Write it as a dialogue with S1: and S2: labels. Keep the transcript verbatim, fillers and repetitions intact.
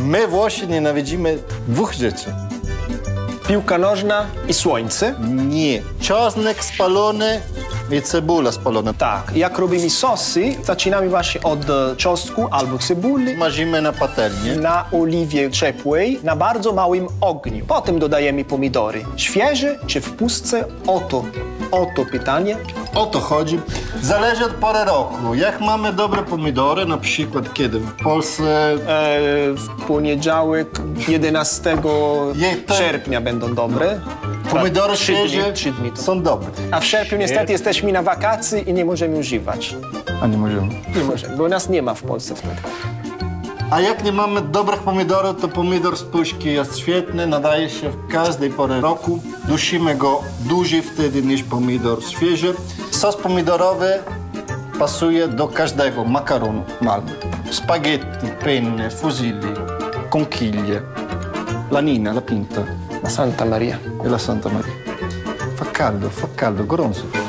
S1: My Włosi nienawidzimy dwóch rzeczy.
S2: Piłka nożna i słońce?
S1: Nie. Czosnek spalony i cebula spalona.
S2: Tak. Jak robimy sosy, zaczynamy właśnie od czosnku albo cebuli.
S1: Smażymy na patelni.
S2: Na oliwie ciepłej, na bardzo małym ogniu. Potem dodajemy pomidory. Świeże czy w pustce? Oto, oto pytanie.
S1: O to chodzi. Zależy od pory roku. Jak mamy dobre pomidory, na przykład kiedy w Polsce...
S2: E, w poniedziałek jedenastego
S1: ten...
S2: sierpnia będą dobre.
S1: Pomidory
S2: trzy dni,
S1: świeże
S2: trzy dni to.
S1: są dobre.
S2: A w sierpniu niestety jesteśmy na wakacji i nie możemy używać.
S1: A nie możemy?
S2: Nie możemy, bo nas nie ma w Polsce wtedy.
S1: A jak nie mamy dobrych pomidorów, to pomidor z puszki jest świetny, nadaje się w każdej porze roku. Dusimy go dłużej wtedy niż pomidor świeży. Sos pomidorowy pasuje do każdego makaronu malmy. Spaghetti, penne, fusilli, conchiglie, la nina, la pinta.
S2: La Santa Maria.
S1: E la Santa Maria. Fa caldo, fa caldo, gorąco.